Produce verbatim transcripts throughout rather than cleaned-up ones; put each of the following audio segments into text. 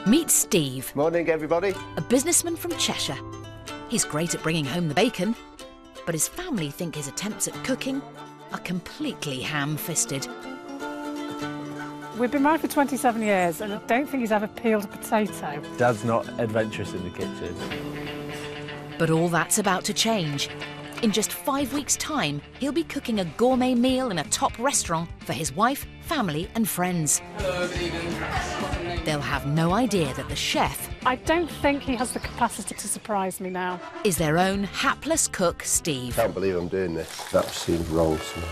Meet Steve. Morning, everybody. A businessman from Cheshire. He's great at bringing home the bacon, but his family think his attempts at cooking are completely ham-fisted. We've been married for twenty-seven years and I don't think he's ever peeled a potato. Dad's not adventurous in the kitchen. But all that's about to change. In just five weeks' time, he'll be cooking a gourmet meal in a top restaurant for his wife, family and friends. Hello, good evening. They'll have no idea that the chef I don't think he has the capacity to surprise me now. is their own hapless cook, Steve. Can't believe I'm doing this. That seems wrong somehow.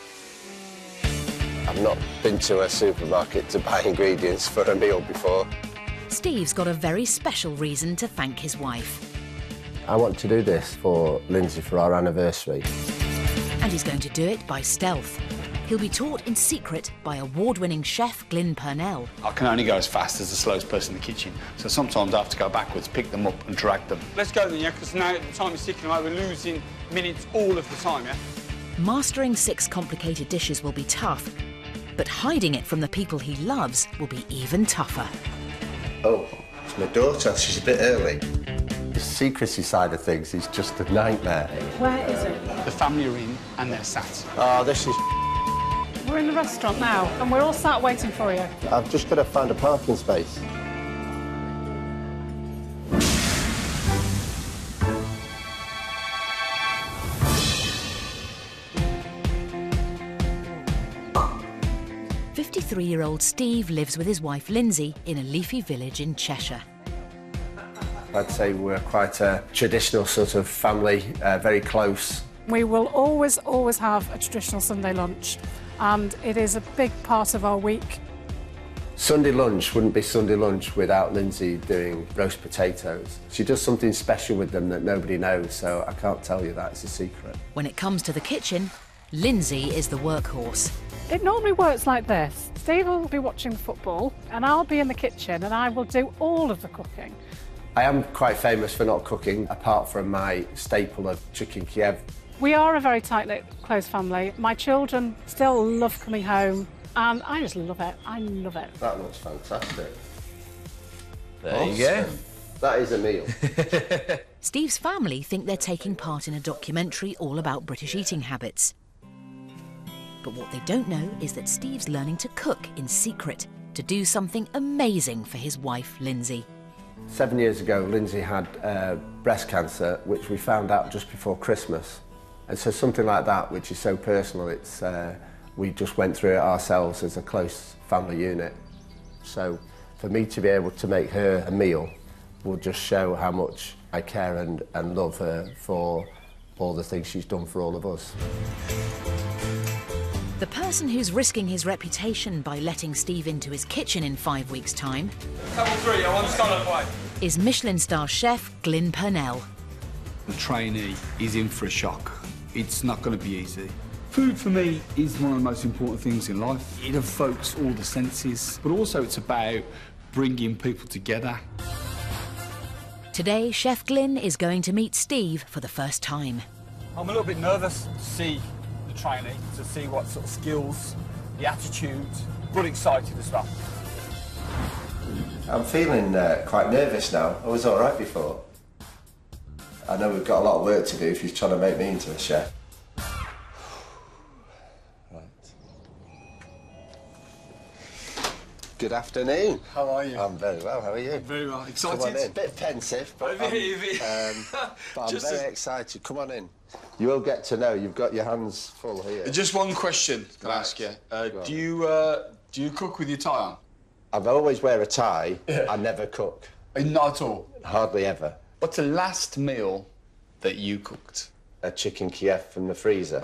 I've not been to a supermarket to buy ingredients for a meal before. Steve's got a very special reason to thank his wife. I want to do this for Lindsay for our anniversary. And he's going to do it by stealth. He'll be taught in secret by award-winning chef Glyn Purnell. I can only go as fast as the slowest person in the kitchen, so sometimes I have to go backwards, pick them up and drag them. Let's go then, yeah, because now the time is ticking away. We're losing minutes all of the time, yeah? Mastering six complicated dishes will be tough, but hiding it from the people he loves will be even tougher. Oh, it's my daughter. She's a bit early. The secrecy side of things is just a nightmare. Where is it? The family are in and they're sat. Oh, this is... We're in the restaurant now and we're all sat waiting for you. I've just got to find a parking space. fifty-three-year-old Steve lives with his wife Lindsay in a leafy village in Cheshire. I'd say we're quite a traditional sort of family, uh, very close. We will always, always have a traditional Sunday lunch and it is a big part of our week. Sunday lunch wouldn't be Sunday lunch without Lindsay doing roast potatoes. She does something special with them that nobody knows, so I can't tell you that, it's a secret. When it comes to the kitchen, Lindsay is the workhorse. It normally works like this. Steve will be watching football and I'll be in the kitchen and I will do all of the cooking. I am quite famous for not cooking, apart from my staple of chicken Kiev. We are a very tight-knit, close family. My children still love coming home and I just love it. I love it. That looks fantastic. There Awesome. you go. That is a meal. Steve's family think they're taking part in a documentary all about British eating habits. But what they don't know is that Steve's learning to cook in secret to do something amazing for his wife, Lindsay. Seven years ago, Lindsay had uh, breast cancer, which we found out just before Christmas. And so something like that, which is so personal, it's, uh, we just went through it ourselves as a close family unit. So for me to be able to make her a meal will just show how much I care and, and love her for all the things she's done for all of us. The person who's risking his reputation by letting Steve into his kitchen in five weeks' time Couple three, I want to start on white. is Michelin star chef Glyn Purnell. The trainee is in for a shock. It's not going to be easy. Food for me is one of the most important things in life. It evokes all the senses, but also it's about bringing people together. Today, Chef Glyn is going to meet Steve for the first time. I'm a little bit nervous to see the trainee, to see what sort of skills, the attitude, but excited as well. I'm feeling uh, quite nervous now. I was all right before. I know we've got a lot of work to do if he's trying to make me into a chef. Right. Good afternoon. How are you? I'm very well, how are you? Very well. Excited? Come on in. Bit pensive, but, A I'm, bit, a bit. um, but I'm Just very a- excited. Come on in. You will get to know, you've got your hands full here. Just one question can I ask you. Uh, Go on. do you uh, do you cook with your tie on? I always wear a tie, I never cook. Uh, Not at all. Hardly ever. What's the last meal that you cooked? A chicken Kiev from the freezer.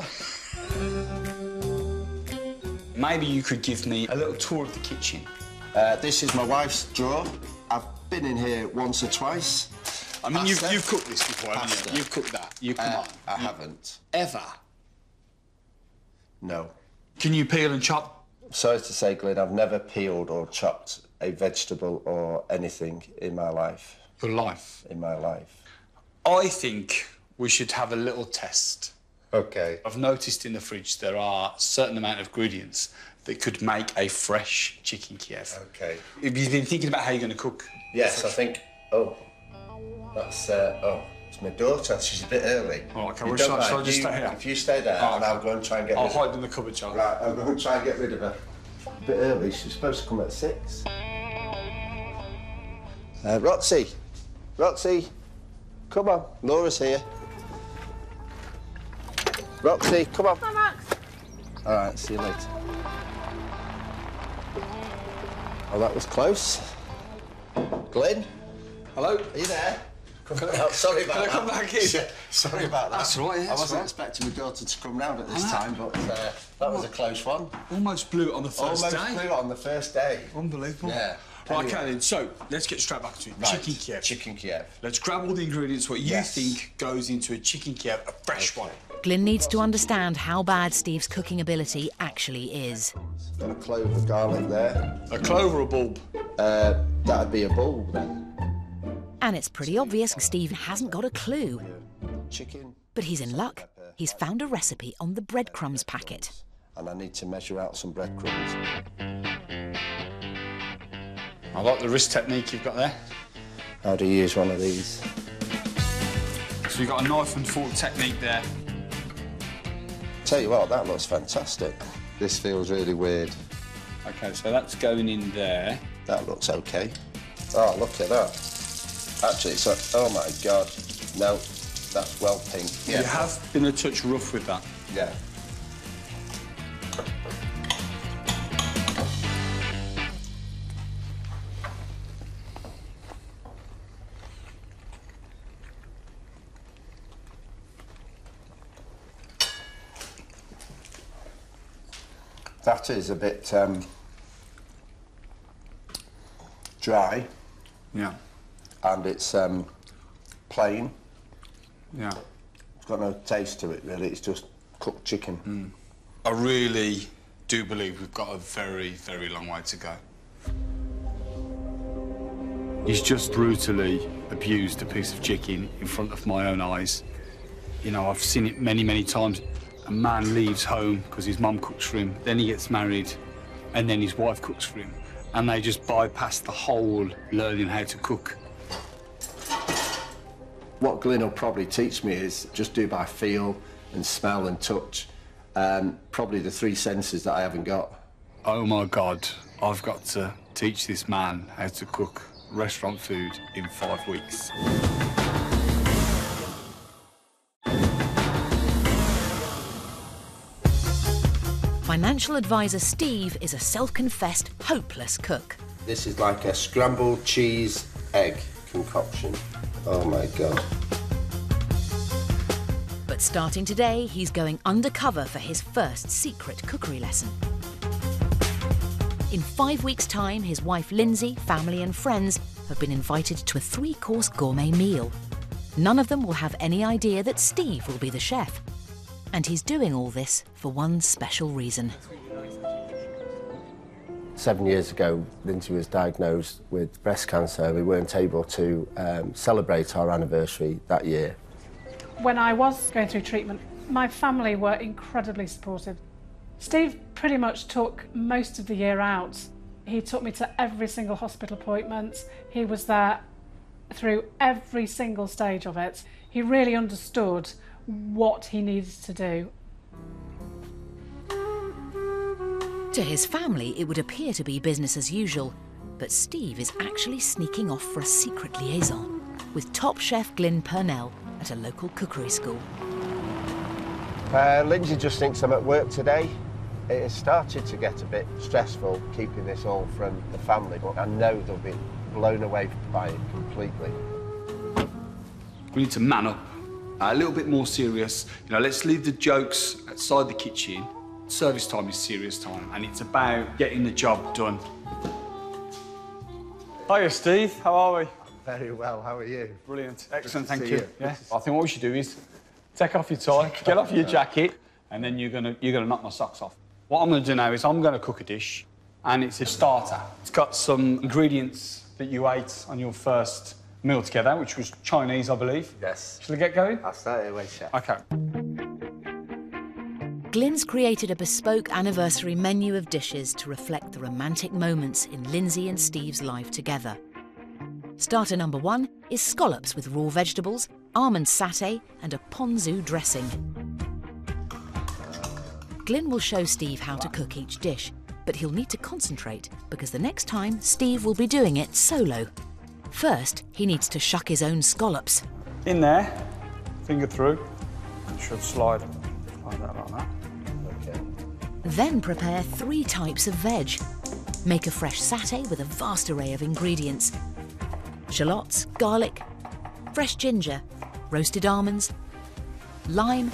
Maybe you could give me a little tour of the kitchen. Uh, this is my wife's drawer. I've been in here once or twice. I mean, you've, Pasta. you've cooked this before, haven't Pasta. you? You've cooked that. You come Uh, on. I You- haven't. Ever? No. Can you peel and chop? Sorry to say, Glyn, I've never peeled or chopped a vegetable or anything in my life. Your life. In my life. I think we should have a little test. Okay. I've noticed in the fridge there are a certain amount of ingredients that could make a fresh chicken Kiev. Okay. Have you been thinking about how you're going to cook? Yes, I think. Oh, that's. Uh, oh, it's my daughter. She's a bit early. Oh, okay. You Well, don't shall, mind. shall I just You- stay here? If you stay there, Oh, and I'll go and try and get I'll rid hide of in the cupboard, Charlie. Right, I'll go and try and get rid of her. A bit early. She's supposed to come at six. Uh, Roxy, Roxy, come on. Laura's here. Roxy, come on. Hi, Max. All right, see you later. Oh, that was close. Glenn, Hello? are you there? Come Can I- oh, sorry about can I that. come back in? Sorry about that. That's all right, yeah, I that's wasn't all right. expecting my daughter to come round at this I know. time, but uh, that was a close one. Almost blew it on the first Almost day. flew on the first day. Unbelievable. Yeah. Right, Anyway. okay then, so let's get straight back to it. Right, Chicken Kiev. Chicken Kiev. Let's grab all the ingredients, what you Yes. think goes into a chicken Kiev, a fresh one. Glyn needs to understand how bad Steve's cooking ability actually is. Got a clove of garlic there. A clove or a bulb? Uh, that'd be a bulb then. And it's pretty obvious Steve hasn't got a clue. Chicken. But he's in luck. He's found a recipe on the breadcrumbs packet. And I need to measure out some breadcrumbs. I like the wrist technique you've got there. How do you use one of these? So you've got a knife and fork technique there. Tell you what, that looks fantastic. This feels really weird. Okay, so that's going in there. That looks okay. Oh, look at that. Actually, it's a, oh my God. No, that's well pink. Yeah. You have been a touch rough with that. Yeah. That is a bit um, dry, Yeah, and it's um, plain. yeah. It's got no taste to it, really. It's just cooked chicken. I really do believe we've got a very, very long way to go. He's just brutally abused a piece of chicken in front of my own eyes. You know, I've seen it many, many times. A man leaves home because his mum cooks for him, then he gets married, and then his wife cooks for him. And they just bypass the whole learning how to cook. What Glyn will probably teach me is just do by feel and smell and touch. Um, probably the three senses that I haven't got. Oh my God, I've got to teach this man how to cook restaurant food in five weeks. Financial advisor Steve is a self-confessed hopeless cook. This is like a scrambled cheese egg concoction. Oh my God. But starting today, he's going undercover for his first secret cookery lesson. In five weeks' time, his wife Lindsay, family and friends have been invited to a three-course gourmet meal. None of them will have any idea that Steve will be the chef. And he's doing all this for one special reason. Seven years ago, Lindsay was diagnosed with breast cancer. We weren't able to um, celebrate our anniversary that year. When I was going through treatment, my family were incredibly supportive. Steve pretty much took most of the year out. He took me to every single hospital appointment. He was there through every single stage of it. He really understood what he needed to do. To his family, it would appear to be business as usual, but Steve is actually sneaking off for a secret liaison with top chef Glyn Purnell at a local cookery school. Uh, Lindsay just thinks I'm at work today. It has started to get a bit stressful keeping this all from the family, but I know they'll be blown away by it completely. We need to man up, a little bit more serious. You know, let's leave the jokes outside the kitchen. Service time is serious time, and it's about getting the job done. Hiya, Steve. How are we? Very well, how are you? Brilliant. Excellent, thank see you. you. Yeah. I think what we should do is take off your tie, get off your jacket, and then you're gonna you're gonna knock my socks off. What I'm gonna do now is I'm gonna cook a dish, and it's a starter. It's got some ingredients that you ate on your first meal together, which was Chinese, I believe. Yes. Shall we get going? I'll start it away, chef. Okay. Glyn's created a bespoke anniversary menu of dishes to reflect the romantic moments in Lindsay and Steve's life together. Starter number one is scallops with raw vegetables, almond satay and a ponzu dressing. Glyn will show Steve how to cook each dish, but he'll need to concentrate because the next time Steve will be doing it solo. First, he needs to shuck his own scallops. In there, finger through, and should slide, slide that like that. Okay. Then prepare three types of veg. Make a fresh satay with a vast array of ingredients. Shallots, garlic, fresh ginger, roasted almonds, lime,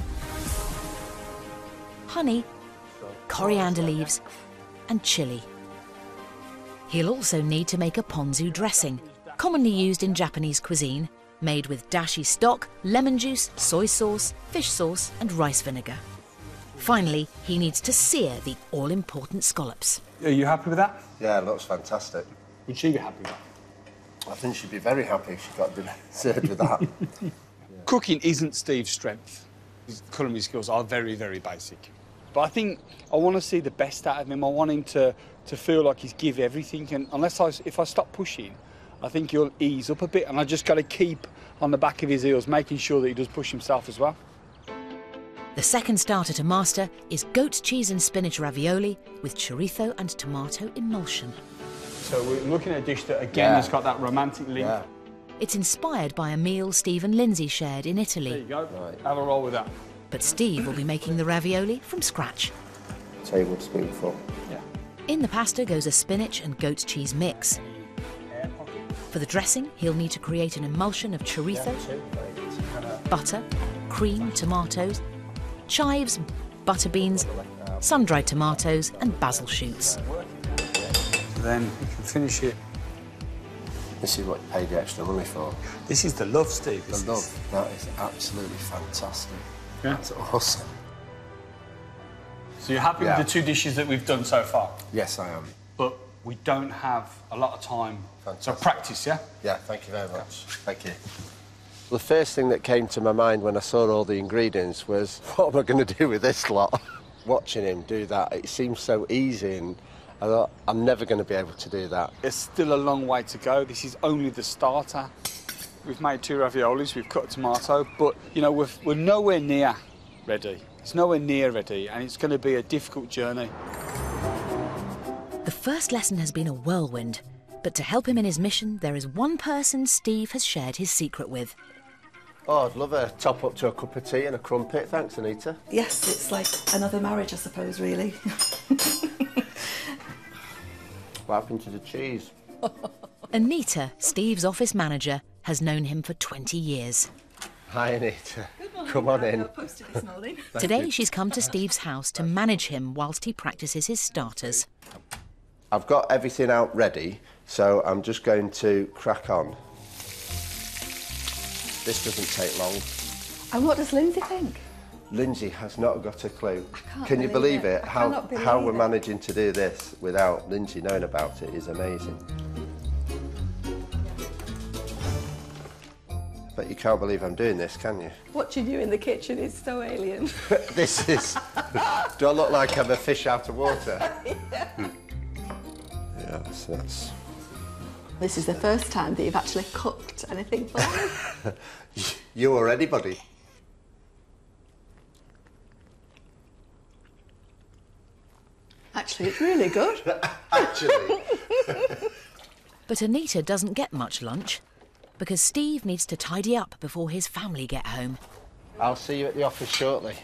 honey, coriander leaves and chilli. He'll also need to make a ponzu dressing, commonly used in Japanese cuisine, made with dashi stock, lemon juice, soy sauce, fish sauce and rice vinegar. Finally, he needs to sear the all-important scallops. Are you happy with that? Yeah, it looks fantastic. Would she be happy with that? I think she'd be very happy if she got served with that. Yeah. Cooking isn't Steve's strength. His culinary skills are very, very basic. But I think I want to see the best out of him. I want him to, to feel like he's give everything. And unless I, if I stop pushing, I think he'll ease up a bit. And I just got to keep on the back of his heels, making sure that he does push himself as well. The second starter to master is goat cheese and spinach ravioli with chorizo and tomato emulsion. So we're looking at a dish that, again, Yeah. has got that romantic link. Yeah. It's inspired by a meal Steve and Lindsay shared in There Italy. you go. Right. Have a roll with that. But Steve will be making the ravioli from scratch. Tablespoonful. Yeah. In the pasta goes a spinach and goat cheese mix. For the dressing, he'll need to create an emulsion of chorizo, butter, cream, tomatoes, chives, butter beans, sun-dried tomatoes and basil shoots. Then we can finish it. This is what you paid the extra money for. This is the love, Steve. The This is- love. That is absolutely fantastic. Yeah. That's awesome. So you're happy Yeah. with the two dishes that we've done so far? Yes, I am. But we don't have a lot of time. Fantastic. So practice, yeah? Yeah, thank you very much. Thank you. The first thing that came to my mind when I saw all the ingredients was, what am I going to do with this lot? Watching him do that, it seems so easy, and I thought, I'm never going to be able to do that. There's still a long way to go. This is only the starter. We've made two raviolis, we've cut a tomato, but, you know, we're, we're nowhere near ready. It's nowhere near ready, and it's going to be a difficult journey. The first lesson has been a whirlwind, but to help him in his mission, there is one person Steve has shared his secret with. Oh, I'd love a top up to a cup of tea and a crumpet. Thanks, Anita. Yes, it's like another marriage, I suppose, really. What happened to the cheese? Anita, Steve's office manager, has known him for twenty years. Hi, Anita. Come on in. This morning. Today she's come to Steve's house to manage him whilst he practices his starters. I've got everything out ready, so I'm just going to crack on. This doesn't take long. And what does Lindsay think? Lindsay has not got a clue. can't Can you believe believe it. it? I How, cannot how believe we're it. managing to do this without Lindsay knowing about it is amazing. But you can't believe I'm doing this, can you? Watching you in the kitchen is so alien. This is... Do I look like I'm a fish out of water? yeah. Yeah, so that's... This is the first time that you've actually cooked anything for me. You or anybody. Actually, it's really good. Actually. But Anita doesn't get much lunch because Steve needs to tidy up before his family get home. I'll see you at the office shortly.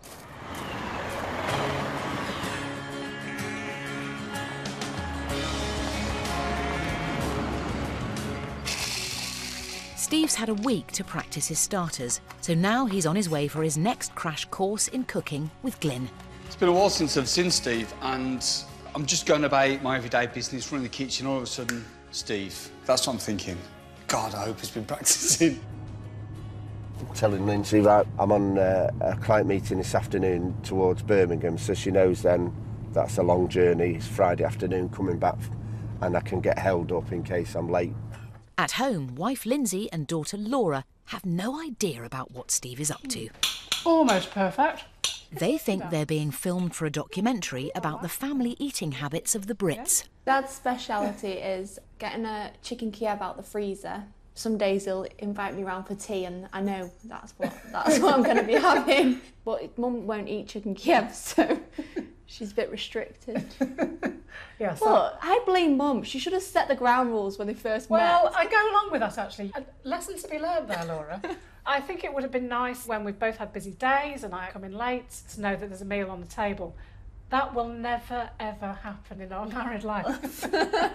Steve's had a week to practice his starters, so now he's on his way for his next crash course in cooking with Glyn. It's been a while since I've seen Steve, and I'm just going about my everyday business, running the kitchen, all of a sudden, Steve. That's what I'm thinking. God, I hope he's been practicing. I'm telling Lindsay, right, I'm on uh, a client meeting this afternoon towards Birmingham, so she knows then that's a long journey. It's Friday afternoon coming back, and I can get held up in case I'm late. At home, wife Lindsay and daughter Laura have no idea about what Steve is up to. Almost perfect. They think they're being filmed for a documentary about the family eating habits of the Brits. Dad's speciality is getting a chicken Kiev out the freezer. Some days he'll invite me round for tea, and I know that's what that's what I'm going to be having. But Mum won't eat chicken Kiev, so she's a bit restricted. Yeah, so But I blame Mum. She should have set the ground rules when they first well, met. I go along with that actually. A lesson to be learned there, Laura. I think it would have been nice when we've both had busy days and I come in late to know that there's a meal on the table. That will never ever happen in our married life.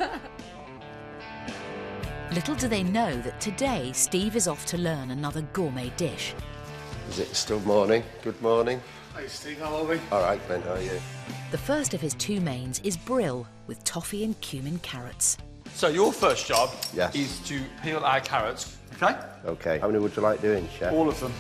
Little do they know that today Steve is off to learn another gourmet dish. Is it still morning? Good morning. Hey Steve, how are we? All right, Ben, how are you? The first of his two mains is brill with toffee and cumin carrots. So your first job Yes. is to peel our carrots, okay? Okay. How many would you like doing, Chef? All of them.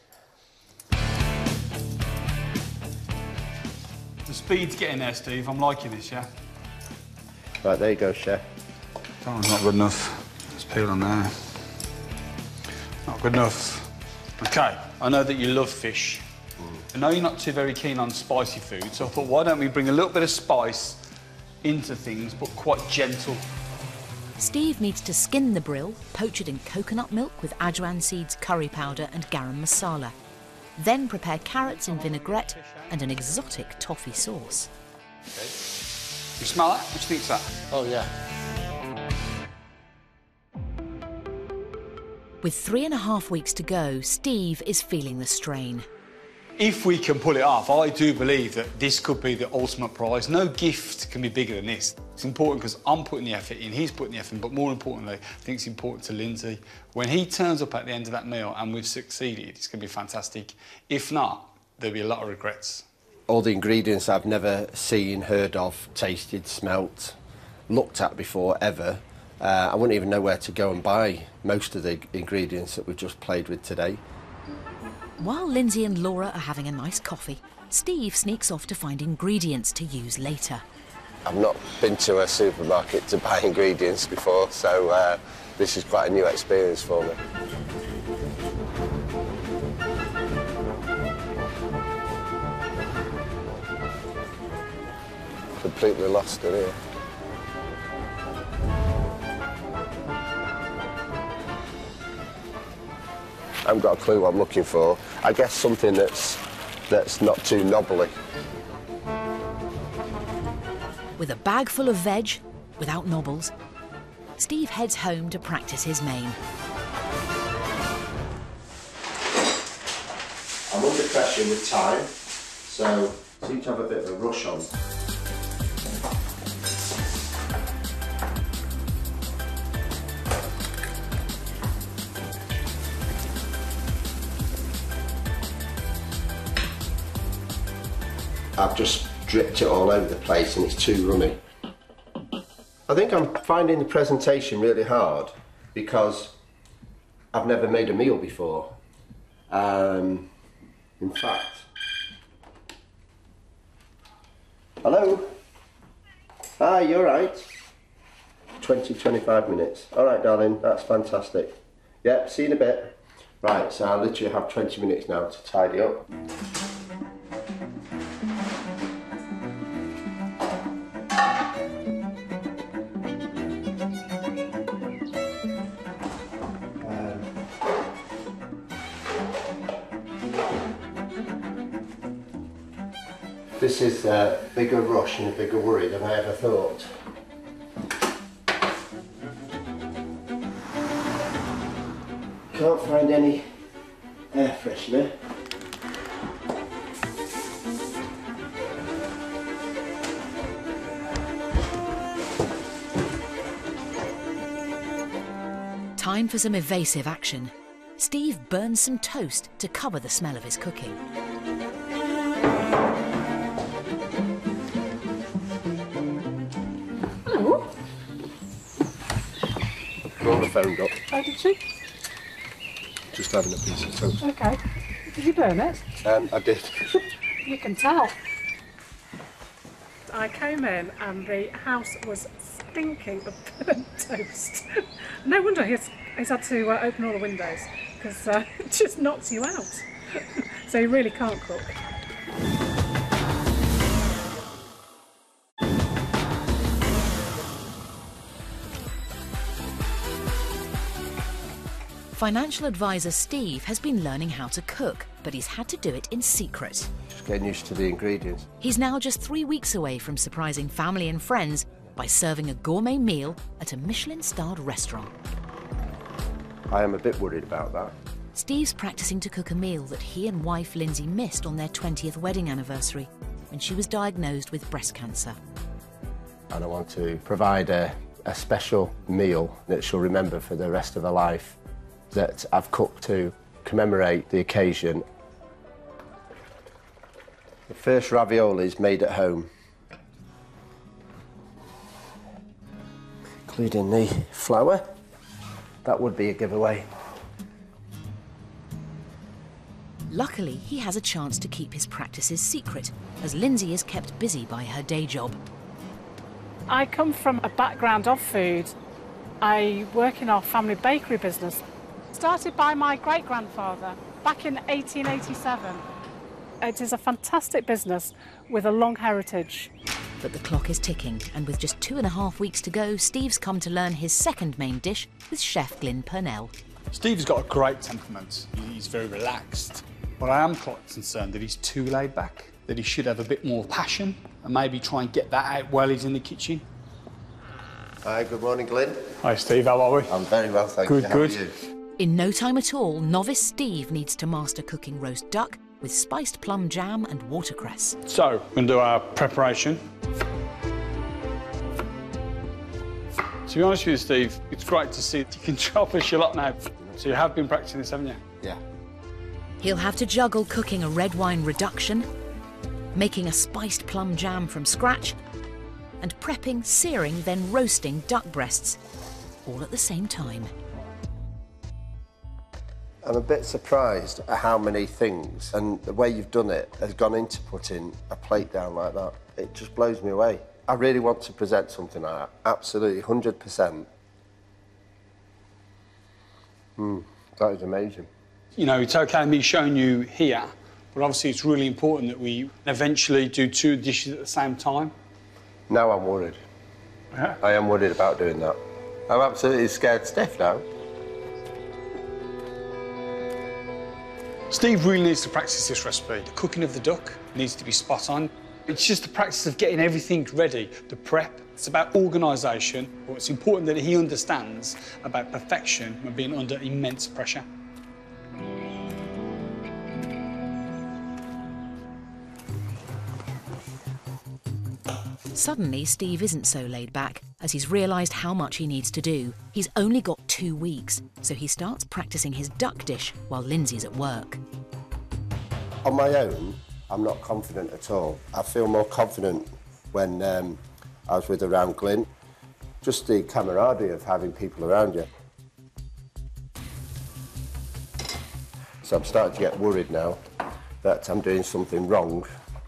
The speed's getting there, Steve. I'm liking this, yeah? Right, there you go, Chef. Oh, not good enough. Let's peel on there. Not good enough. OK, I know that you love fish. I know you're not too very keen on spicy food, so I thought, why don't we bring a little bit of spice into things, but quite gentle. Steve needs to skin the brill, poach it in coconut milk with ajwain seeds, curry powder and garam masala. Then prepare carrots in vinaigrette and an exotic toffee sauce. Okay. You smell that? What do you think's that? Oh, yeah. With three and a half weeks to go, Steve is feeling the strain. If we can pull it off, I do believe that this could be the ultimate prize. No gift can be bigger than this. It's important because I'm putting the effort in, he's putting the effort in, but more importantly, I think it's important to Lindsay. When he turns up at the end of that meal and we've succeeded, it's going to be fantastic. If not, there'll be a lot of regrets. All the ingredients I've never seen, heard of, tasted, smelt, looked at before, ever. Uh, I wouldn't even know where to go and buy most of the ingredients that we've just played with today. While Lindsay and Laura are having a nice coffee, Steve sneaks off to find ingredients to use later. I've not been to a supermarket to buy ingredients before, so uh, this is quite a new experience for me. Completely lost it here. I haven't got a clue what I'm looking for. I guess something that's that's not too knobbly. With a bag full of veg, without nobbles, Steve heads home to practice his main. I'm under pressure with time, so I seem to have a bit of a rush on. I've just dripped it all over the place and it's too runny. I think I'm finding the presentation really hard because I've never made a meal before. Um, in fact... Hello? Hi, you alright? twenty, twenty-five minutes. Alright, darling, that's fantastic. Yep, see you in a bit. Right, so I literally have twenty minutes now to tidy up. This is a bigger rush and a bigger worry than I ever thought. Can't find any air freshener. Time for some evasive action. Steve burns some toast to cover the smell of his cooking. Laura phoned up. Oh, did she? Just having a piece of toast. Okay. Did you burn it? Um, I did. You can tell. I came in and the house was stinking of burnt toast. No wonder he's, he's had to uh, open all the windows because uh, it just knocks you out. So you really can't cook. Financial advisor Steve has been learning how to cook, but he's had to do it in secret. Just getting used to the ingredients. He's now just three weeks away from surprising family and friends by serving a gourmet meal at a Michelin-starred restaurant. I am a bit worried about that. Steve's practicing to cook a meal that he and wife Lindsay missed on their twentieth wedding anniversary when she was diagnosed with breast cancer. And I want to provide a, a special meal that she'll remember for the rest of her life, that I've cooked to commemorate the occasion. The first raviolis made at home, including the flour. That would be a giveaway. Luckily, he has a chance to keep his practices secret, as Lindsay is kept busy by her day job. I come from a background of food. I work in our family bakery business, started by my great-grandfather back in eighteen eighty-seven. It is a fantastic business with a long heritage. But the clock is ticking, and with just two and a half weeks to go, Steve's come to learn his second main dish with chef Glyn Purnell. Steve's got a great temperament. He's very relaxed. But I am quite concerned that he's too laid back, that he should have a bit more passion and maybe try and get that out while he's in the kitchen. Hi, good morning, Glyn. Hi, Steve, how are we? I'm very well, thank Good, you. How good. are you? In no time at all, novice Steve needs to master cooking roast duck with spiced plum jam and watercress. So, we're going to do our preparation. To be honest with you, Steve, it's great to see that you can chop a shallot now. So you have been practicing this, haven't you? Yeah. He'll have to juggle cooking a red wine reduction, making a spiced plum jam from scratch, and prepping, searing, then roasting duck breasts, all at the same time. I'm a bit surprised at how many things and the way you've done it has gone into putting a plate down like that. It just blows me away. I really want to present something like that, absolutely, one hundred percent. Hmm, that is amazing. You know, it's OK me showing you here, but obviously it's really important that we eventually do two dishes at the same time. Now I'm worried. Yeah. I am worried about doing that. I'm absolutely scared stiff now. Steve really needs to practice this recipe. The cooking of the duck needs to be spot on. It's just the practice of getting everything ready, the prep. It's about organisation. It's important that he understands about perfection when being under immense pressure. Suddenly, Steve isn't so laid back, as he's realised how much he needs to do. He's only got two weeks, so he starts practising his duck dish while Lindsay's at work. On my own, I'm not confident at all. I feel more confident when um, I was with around Glyn. Just the camaraderie of having people around you. So I'm starting to get worried now that I'm doing something wrong.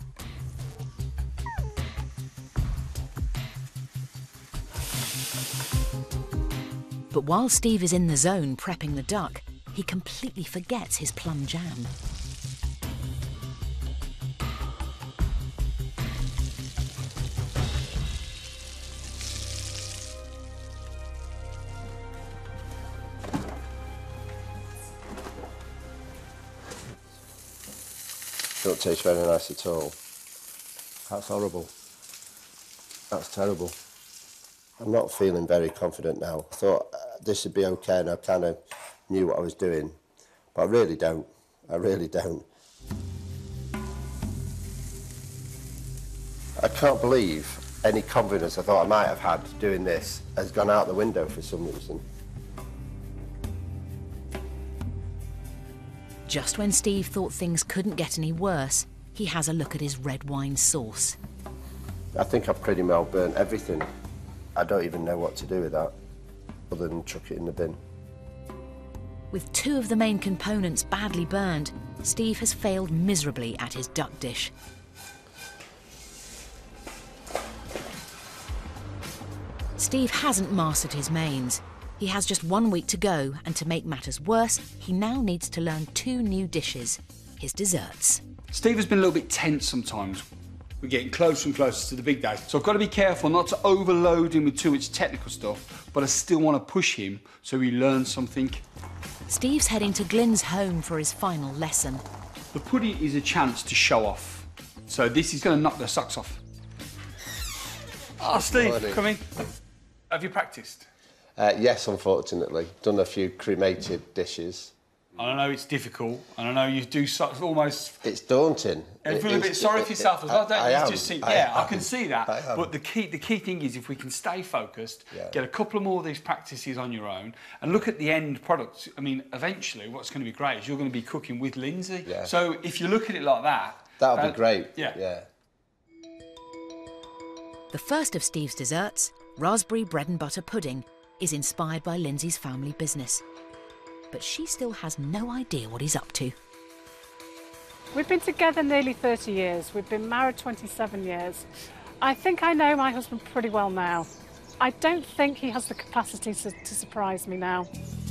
But while Steve is in the zone prepping the duck, he completely forgets his plum jam. Don't taste very nice at all. That's horrible. That's terrible. I'm not feeling very confident now. I thought uh, this would be okay and I kind of knew what I was doing, but I really don't. I really don't. I can't believe any confidence I thought I might have had doing this has gone out the window for some reason. Just when Steve thought things couldn't get any worse, he has a look at his red wine sauce. I think I've pretty well burnt everything. I don't even know what to do with that, other than chuck it in the bin. With two of the main components badly burned, Steve has failed miserably at his duck dish. Steve hasn't mastered his mains. He has just one week to go, and to make matters worse, he now needs to learn two new dishes, his desserts. Steve has been a little bit tense sometimes. We're getting closer and closer to the big day. So I've got to be careful not to overload him with too much technical stuff, but I still want to push him so he learns something. Steve's heading to Glyn's home for his final lesson. The pudding is a chance to show off. So this is going to knock the socks off. Oh, Steve, Morning. come in. Have you practised? Uh, yes, unfortunately. Done a few cremated dishes. I know it's difficult, and I know you do so, almost... It's daunting. You feel a bit It's- sorry it- for yourself it- as well, don't I you? am. Just see, I yeah, I, am. can see that. I am. But the key, the key thing is if we can stay focused, Yeah. get a couple of more of these practices on your own, and look at the end product. I mean, eventually, what's going to be great is you're going to be cooking with Lindsay. Yeah. So if you look at it like that, That would uh, be great. Yeah. Yeah. The first of Steve's desserts, raspberry bread and butter pudding, is inspired by Lindsay's family business. But she still has no idea what he's up to. We've been together nearly thirty years. We've been married twenty-seven years. I think I know my husband pretty well now. I don't think he has the capacity to, to surprise me now.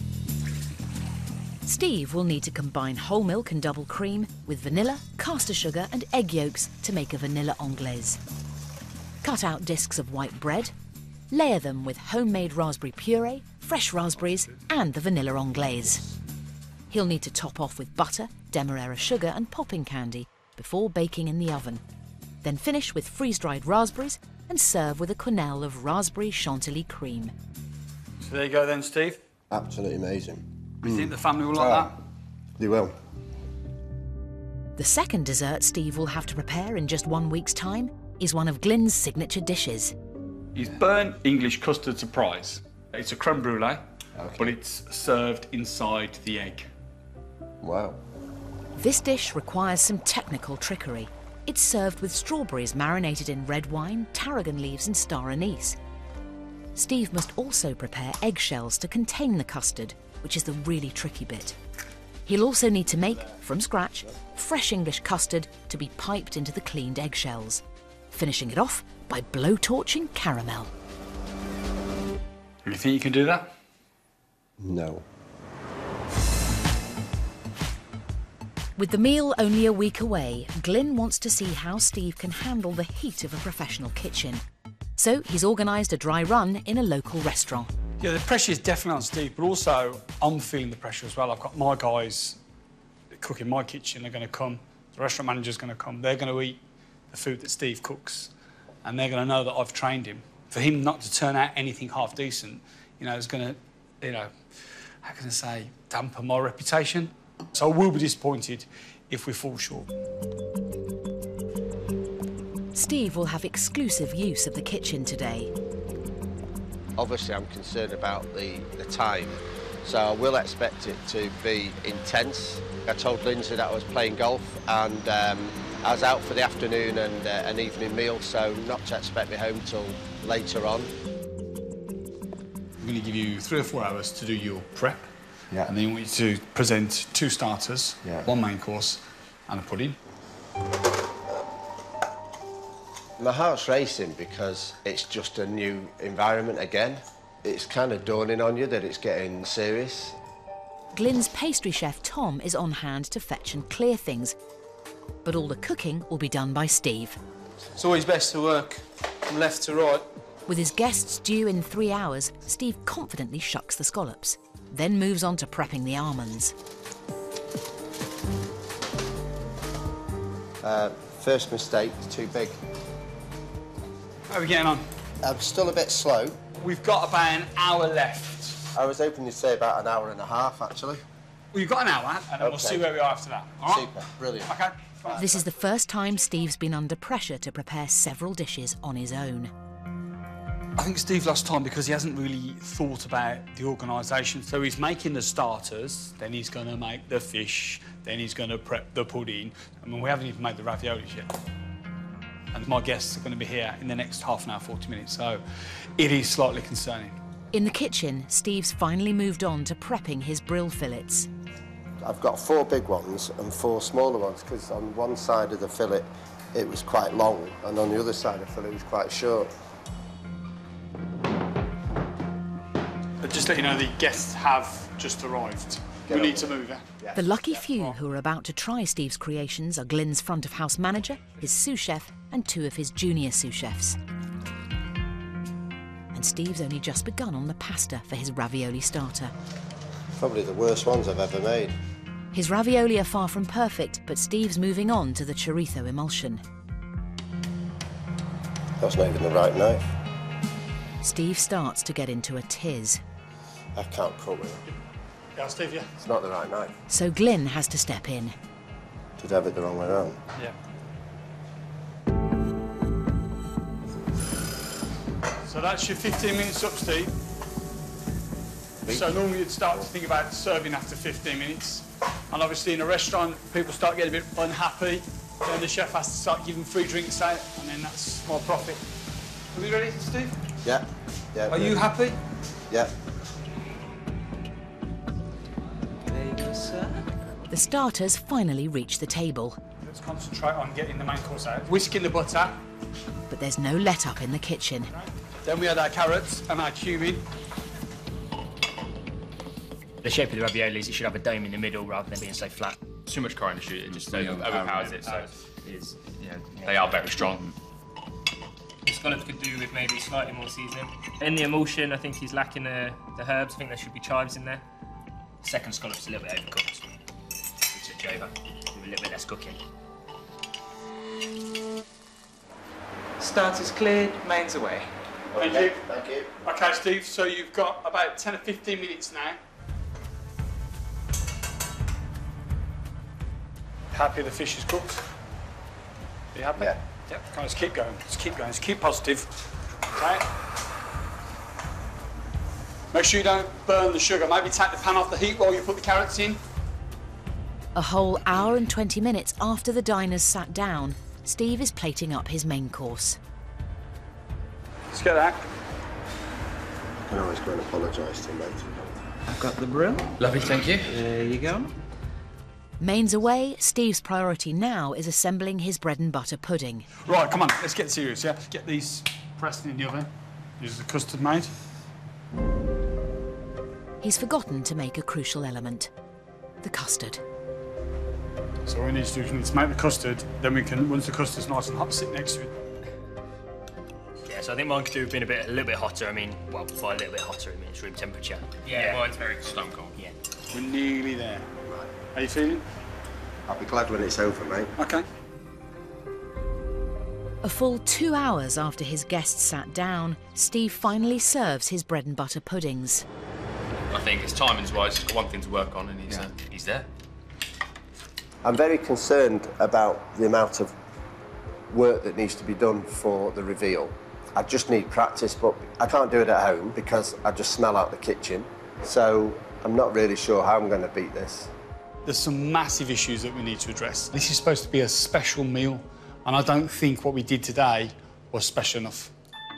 Steve will need to combine whole milk and double cream with vanilla, caster sugar and egg yolks to make a vanilla anglaise. Cut out discs of white bread, layer them with homemade raspberry puree, fresh raspberries and the vanilla anglaise. He'll need to top off with butter, demerara sugar and popping candy before baking in the oven. Then finish with freeze-dried raspberries and serve with a quenelle of raspberry chantilly cream. So there you go then, Steve. Absolutely amazing. You think the family will like Oh. that? They will. The second dessert Steve will have to prepare in just one week's time is one of Glyn's signature dishes. Is burnt English custard surprise. It's a creme brulee, Okay. but it's served inside the egg. Wow. This dish requires some technical trickery. It's served with strawberries marinated in red wine, tarragon leaves and star anise. Steve must also prepare eggshells to contain the custard, which is the really tricky bit. He'll also need to make, from scratch, fresh English custard to be piped into the cleaned eggshells, finishing it off by blowtorching caramel. You think you can do that? No. With the meal only a week away, Glyn wants to see how Steve can handle the heat of a professional kitchen. So he's organised a dry run in a local restaurant. Yeah, the pressure is definitely on Steve, but also I'm feeling the pressure as well. I've got my guys that cook in my kitchen. They're going to come. The restaurant manager's going to come. They're going to eat the food that Steve cooks, and they're going to know that I've trained him. For him not to turn out anything half decent, you know, is going to, you know, how can I say, dampen my reputation. So I will be disappointed if we fall short. Steve will have exclusive use of the kitchen today. Obviously, I'm concerned about the, the time, so I will expect it to be intense. I told Lindsay that I was playing golf, and um, I was out for the afternoon and uh, an evening meal, so not to expect me home till later on. I'm going to give you three or four hours to do your prep. Yeah. And then we want you to present two starters, Yeah. one main course and a pudding. My heart's racing because it's just a new environment again. It's kind of dawning on you that it's getting serious. Glyn's pastry chef Tom is on hand to fetch and clear things, but all the cooking will be done by Steve. It's always best to work from left to right. With his guests due in three hours, Steve confidently shucks the scallops, then moves on to prepping the almonds. Uh, first mistake, too big. How are we getting on? I'm still a bit slow. We've got about an hour left. I was hoping you'd say about an hour and a half, actually. Well, you've got an hour, and then we'll Okay. see where we are after that. All right? Super, brilliant. OK. This is the first time Steve's been under pressure to prepare several dishes on his own. I think Steve lost time because he hasn't really thought about the organisation. So he's making the starters, then he's going to make the fish, then he's going to prep the pudding. I mean, we haven't even made the raviolis yet. And my guests are going to be here in the next half an hour, forty minutes, so it is slightly concerning. In the kitchen, Steve's finally moved on to prepping his brill fillets. I've got four big ones and four smaller ones because on one side of the fillet it was quite long and on the other side of the fillet it was quite short. But just to let you know, the guests have just arrived. Get we need on. to move, yeah? The lucky few who are about to try Steve's creations are Glyn's front of house manager, his sous chef, and two of his junior sous chefs. And Steve's only just begun on the pasta for his ravioli starter. Probably the worst ones I've ever made. His ravioli are far from perfect, but Steve's moving on to the chorizo emulsion. That's not even the right knife. Steve starts to get into a tiz. I can't cook with it. Yeah, Steve, yeah. It's not the right knife. So Glyn has to step in. Did I have it the wrong way around? Yeah. So that's your fifteen minutes up, Steve. So normally you'd start to think about serving after fifteen minutes. And obviously in a restaurant, people start getting a bit unhappy. Then the chef has to start giving free drinks out, and then that's more profit. Are we ready, Steve? Yeah. Yeah. Are ready. you happy? Yeah. There you go, sir. The starters finally reach the table. Let's concentrate on getting the main course out. Whisking the butter. But there's no let-up in the kitchen. Then we add our carrots and our cumin. The shape of the raviolis, it should have a dome in the middle rather than being so flat. Too much coriander shoot, it just Yeah, overpowers it, so is, you know, they are very strong. The scallops could do with maybe slightly more seasoning. In the emulsion, I think he's lacking the, the herbs. I think there should be chives in there. Second scallop's a little bit overcooked. We switch over with a little bit less cooking. Starters cleared, mains away. Thank you. Thank you. Okay, Steve, so you've got about ten or fifteen minutes now. Happy the fish is cooked? Are you happy? Yeah. Yep. Come on, let's keep going. Let's keep going. Let's keep positive. Okay. Make sure you don't burn the sugar. Maybe take the pan off the heat while you put the carrots in. A whole hour and twenty minutes after the diners sat down, Steve is plating up his main course. Let's get that. I can always go and apologise to him later. I've got the brill. Lovely, thank you. There you go. Mains away, Steve's priority now is assembling his bread and butter pudding. Right, come on, let's get serious, yeah? Get these pressed in the oven. This is the custard made. He's forgotten to make a crucial element, the custard. So what we need to do is we need to make the custard, then we can, once the custard's nice and hot, sit next to it. Yeah, so I think mine could do have been a bit, a little bit hotter. I mean, well, by a little bit hotter, I mean it's room temperature. Yeah, mine's very stone cold. Yeah. We're nearly there. How you feeling? I'll be glad when it's over, mate. Okay. A full two hours after his guests sat down, Steve finally serves his bread and butter puddings. I think it's timings-wise, he's got one thing to work on, and he's, Yeah. uh, he's there. I'm very concerned about the amount of work that needs to be done for the reveal. I just need practice, but I can't do it at home because I just smell out the kitchen. So I'm not really sure how I'm going to beat this. There's some massive issues that we need to address. This is supposed to be a special meal, and I don't think what we did today was special enough.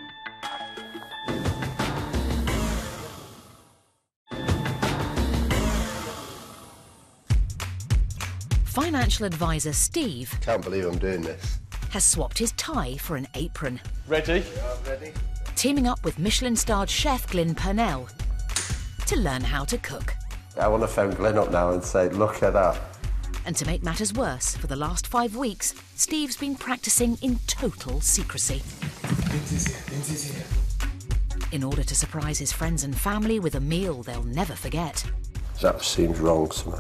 Financial advisor Steve Can't believe I'm doing this. has swapped his tie for an apron, Ready? Yeah, ready? teaming up with Michelin-starred chef Glyn Purnell to learn how to cook. I want to phone Glenn up now and say, look at that. And to make matters worse, for the last five weeks, Steve's been practicing in total secrecy. Lindsay's here, Lindsay's here. In order to surprise his friends and family with a meal they'll never forget. That seems wrong somehow.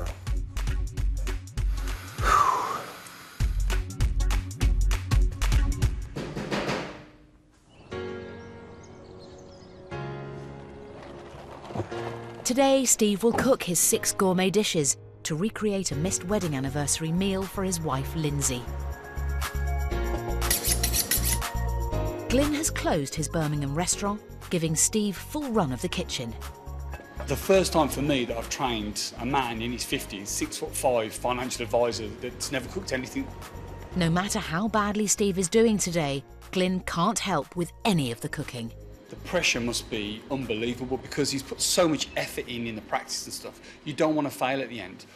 Today, Steve will cook his six gourmet dishes to recreate a missed wedding anniversary meal for his wife, Lindsay. Glyn has closed his Birmingham restaurant, giving Steve full run of the kitchen. The first time for me that I've trained a man in his fifties, six foot five, financial advisor that's never cooked anything. No matter how badly Steve is doing today, Glyn can't help with any of the cooking. The pressure must be unbelievable because he's put so much effort in in the practice and stuff. You don't want to fail at the end.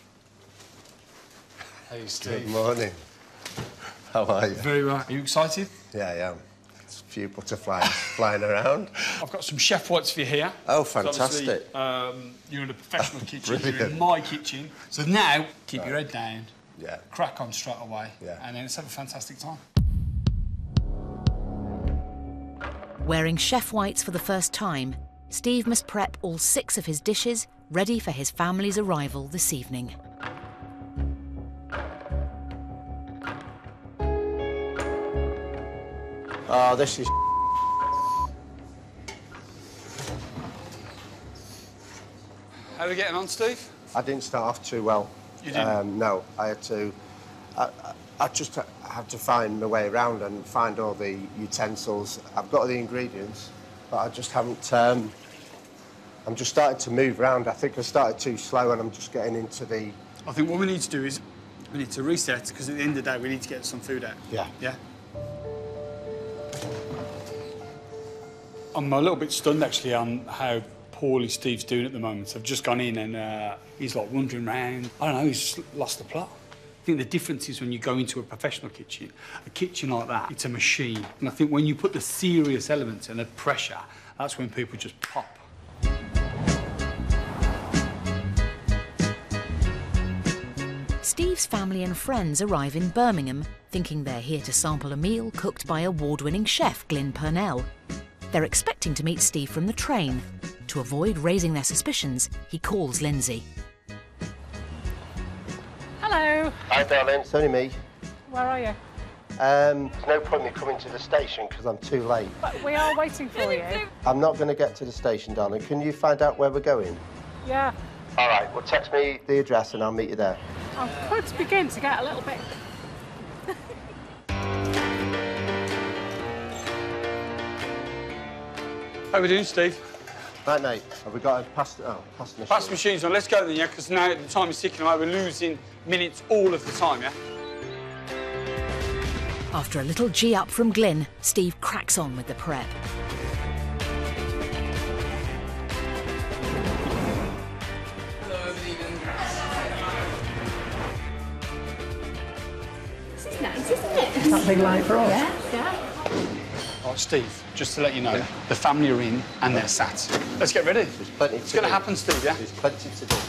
Hey, Steve. Good morning. How are you? Very well. Are you excited? Yeah, I am. There's a few butterflies flying around. I've got some chef whites for you here. Oh, So fantastic. obviously, um, you're in a professional kitchen, you're in Brilliant. my kitchen. So now, keep your head down, Yeah. crack on straight away, Yeah. and then let's have a fantastic time. Wearing chef whites for the first time, Steve must prep all six of his dishes, ready for his family's arrival this evening. Oh, this is How are we getting on, Steve? I didn't start off too well. You didn't? Um, no, I had to... I, I, I just had to find my way around and find all the utensils. I've got the ingredients, but I just haven't... Um, I'm just starting to move around. I think I started too slow and I'm just getting into the... I think what we need to do is we need to reset, because at the end of the day, we need to get some food out. Yeah. Yeah? I'm a little bit stunned, actually, on how poorly Steve's doing at the moment. I've just gone in and uh, he's, like, wandering around. I don't know, he's just lost the plot. I think the difference is when you go into a professional kitchen, a kitchen like that, it's a machine. And I think when you put the serious elements and the pressure, that's when people just pop. Steve's family and friends arrive in Birmingham, thinking they're here to sample a meal cooked by award-winning chef Glyn Purnell. They're expecting to meet Steve from the train. To avoid raising their suspicions, he calls Lindsay. Hello. Hi, darling. It's only me. Where are you? Um, there's no point in me coming to the station because I'm too late. But we are waiting for you. I'm not going to get to the station, darling. Can you find out where we're going? Yeah. All right, well, text me the address and I'll meet you there. I'm going to begin to get a little bit... How are we doing, Steve? Right, mate. Have we got a pasta... Oh, pasta machine. Pasta machines on. Let's go then, yeah? Because now the time is ticking away. We're losing minutes all of the time, yeah? After a little G-up from Glyn, Steve cracks on with the prep. This is nice, isn't it? Is that big light for us? Yeah, yeah. Right, Steve, just to let you know, yeah. The family are in and they're sat. Let's get ready. There's plenty it's to going to do. happen, Steve, yeah? There's plenty to do.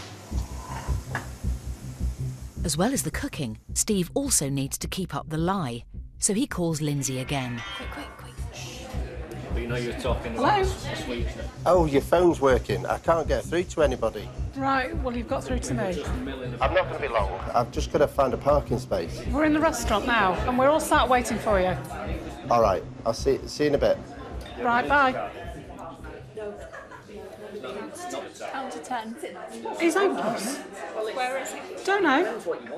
As well as the cooking, Steve also needs to keep up the lie, so he calls Lindsay again. Quick, quick, quick. But you know you're talking Hello? last week. Oh, your phone's working. I can't get through to anybody. Right, well, you've got through to me. I'm not going to be long. I've just got to find a parking space. We're in the restaurant now, and we're all sat waiting for you. All right, I'll see, see you in a bit. Right, bye. Count to ten. He's open. Where is he? Don't know.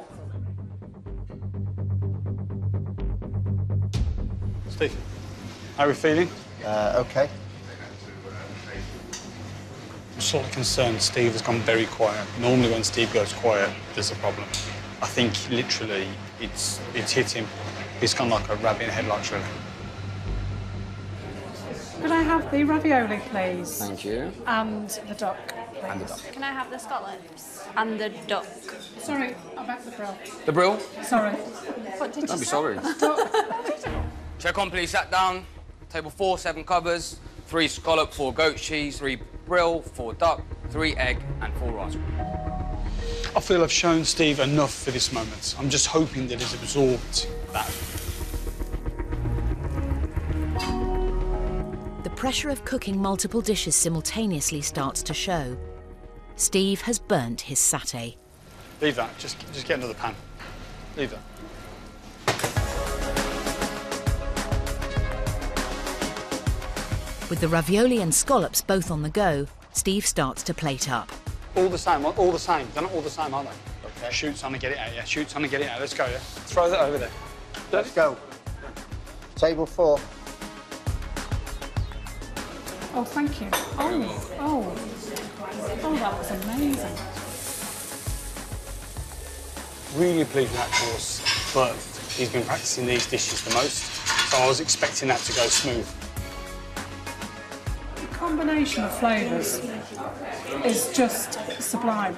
Steve, how are we feeling? Uh, OK. I'm sort of concerned. Steve has gone very quiet. Normally when Steve goes quiet, there's a problem. I think literally it's, it's hit him. He's gone like a rabbit in a headlights, really. Could I have the ravioli, please? Thank you. And the duck, please. And the duck. Can I have the scallops and the duck? Sorry, I meant the grill. The brill? Sorry. What did Don't you be say? sorry. Duck. Check on, please. Sat down. Table four, seven covers. Three scallop, four goat cheese, three brill, four duck, three egg, and four rice. I feel I've shown Steve enough for this moment. I'm just hoping that he's absorbed that. The pressure of cooking multiple dishes simultaneously starts to show. Steve has burnt his satay. Leave that. Just, just get another pan. Leave that. With the ravioli and scallops both on the go, Steve starts to plate up. All the same, all the same. They're not all the same, are they? Okay. Shoot on and get it out, yeah. Shoot on and get it out. Let's go, yeah. Throw that over there. Let's go. Table four. Oh, thank you. Oh, oh. Oh, that was amazing. Really pleased with that course, but he's been practicing these dishes the most, so I was expecting that to go smooth. The combination of flavours is just sublime.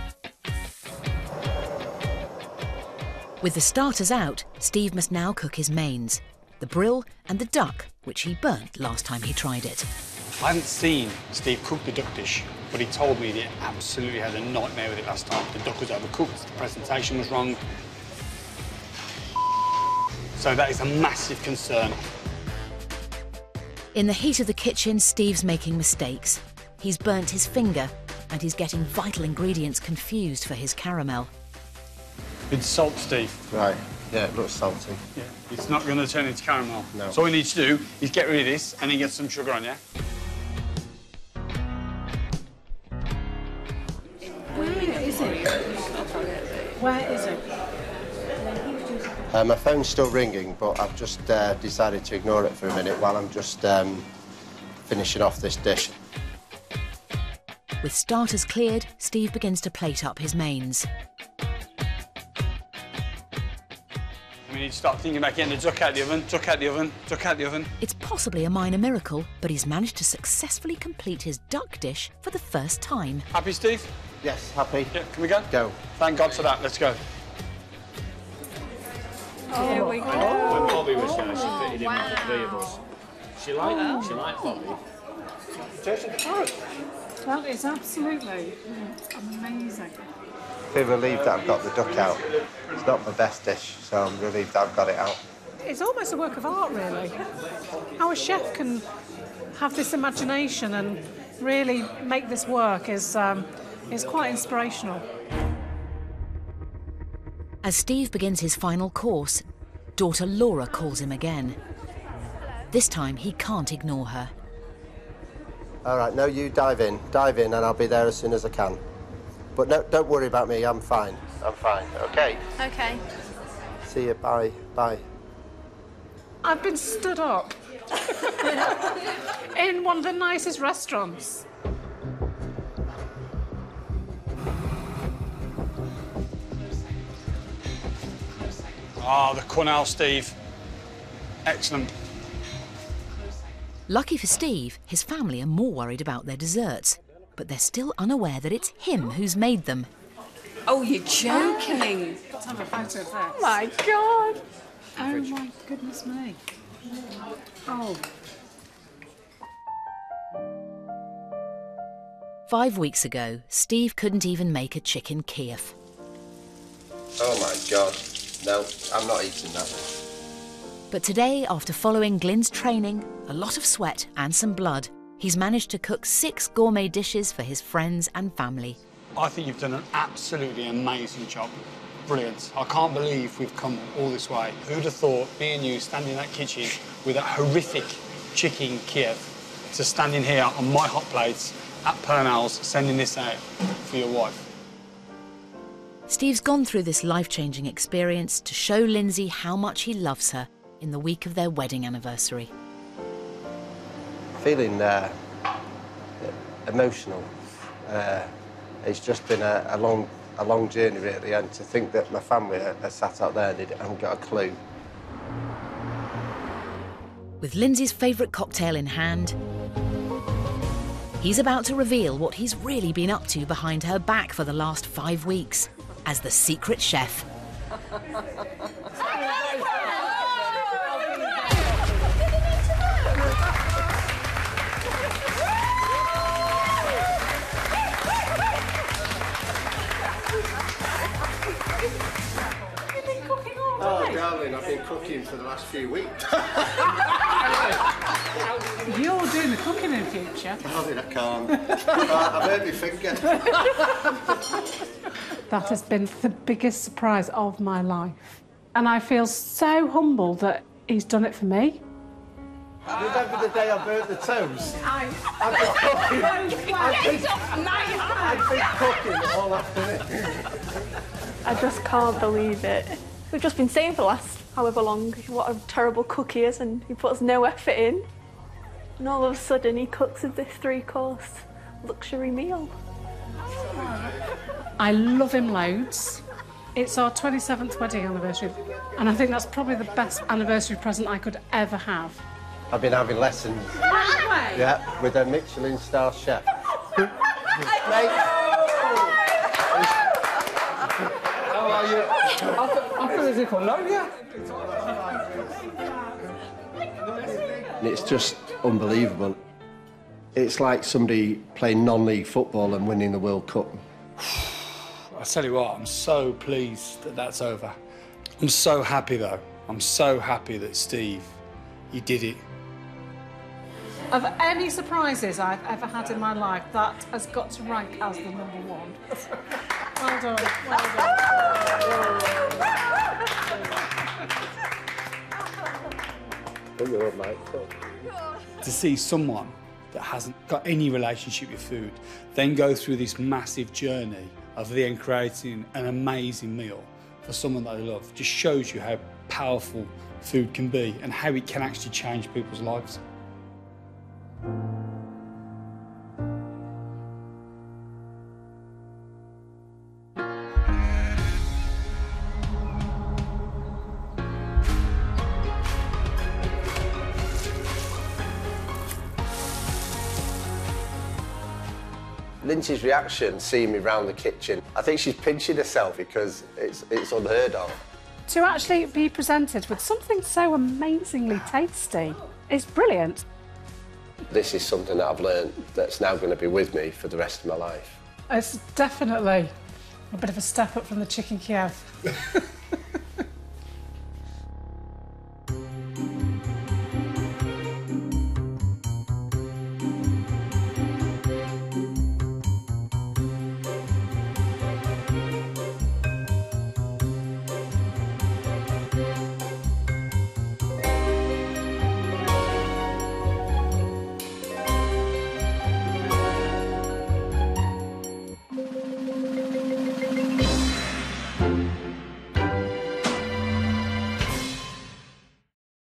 With the starters out, Steve must now cook his mains, the brill and the duck, which he burnt last time he tried it. I haven't seen Steve cook the duck dish, but he told me that he absolutely had a nightmare with it last time. The duck was overcooked, the presentation was wrong. So that is a massive concern. In the heat of the kitchen, Steve's making mistakes. He's burnt his finger and he's getting vital ingredients confused for his caramel. With salt, Steve. Right, yeah, it looks salty. Yeah, it's not going to turn into caramel. No. So all we need to do is get rid of this and then get some sugar on, yeah? Where is it? Where is it? Uh, my phone's still ringing, but I've just uh, decided to ignore it for a minute while I'm just um, finishing off this dish. With starters cleared, Steve begins to plate up his mains. We need to start thinking about getting the duck out the oven, duck out the oven, duck out the oven. It's possibly a minor miracle, but he's managed to successfully complete his duck dish for the first time. Happy, Steve? Yes, happy. Yeah, can we go? Go. Thank God for that, let's go. Here we go. When Bobby was here, she fitted in with the three of us. She liked, she liked Bobby. Tasted the carrot. That is absolutely amazing. I feel relieved that I've got the duck out. It's not my best dish, so I'm relieved that I've got it out. It's almost a work of art, really. How a chef can have this imagination and really make this work is, um, is quite inspirational. As Steve begins his final course, daughter Laura calls him again. This time he can't ignore her. All right, no, you dive in. Dive in and I'll be there as soon as I can. But no, don't worry about me, I'm fine. I'm fine, OK? OK. See you, bye, bye. I've been stood up in one of the nicest restaurants. Ah, oh, the quenelle, Steve. Excellent. Lucky for Steve, his family are more worried about their desserts, but they're still unaware that it's him who's made them. Oh, you're joking. Let's have a photo of that. Oh, my God. Oh, my goodness me. Oh. Five weeks ago, Steve couldn't even make a chicken Kiev. Oh, my God. No, I'm not eating that. But today, after following Glyn's training, a lot of sweat and some blood, he's managed to cook six gourmet dishes for his friends and family. I think you've done an absolutely amazing job. Brilliant. I can't believe we've come all this way. Who'd have thought, me and you standing in that kitchen with that horrific chicken Kiev, to standing here on my hot plates at Purnell's, sending this out for your wife. Steve's gone through this life-changing experience to show Lindsay how much he loves her in the week of their wedding anniversary. Feeling uh, emotional. Uh, it's just been a, a long, a long journey, really, and to think that my family are, are sat out there and they haven't got a clue. With Lindsay's favourite cocktail in hand, he's about to reveal what he's really been up to behind her back for the last five weeks as the secret chef. Oh, darling, I've been cooking for the last few weeks. You're doing the cooking in future. Darling, I can't. I've hurt my finger. That has been the biggest surprise of my life. And I feel so humbled that he's done it for me. Remember the day I burnt the toast? I, I've been cooking. I've been, I've been cooking all afternoon. I just can't believe it. We've just been saying for the last however long what a terrible cook he is, and he puts no effort in. And all of a sudden he cooks us this three-course luxury meal. I love him loads. It's our twenty-seventh wedding anniversary, and I think that's probably the best anniversary present I could ever have. I've been having lessons. Right away? Yeah, with a Michelin star chef. Mate. How are you? I feel as if I know you. It's just unbelievable. It's like somebody playing non-league football and winning the World Cup. I tell you what, I'm so pleased that that's over. I'm so happy, though. I'm so happy that Steve, he did it. Of any surprises I've ever had in my life, that has got to rank as the number one. Well done, well done. To see someone that hasn't got any relationship with food then go through this massive journey of then creating an amazing meal for someone that they love just shows you how powerful food can be and how it can actually change people's lives. Lindsay's reaction seeing me round the kitchen, I think she's pinching herself because it's, it's unheard of. To actually be presented with something so amazingly tasty is brilliant. This is something that I've learned that's now going to be with me for the rest of my life. It's definitely a bit of a step up from the chicken Kiev.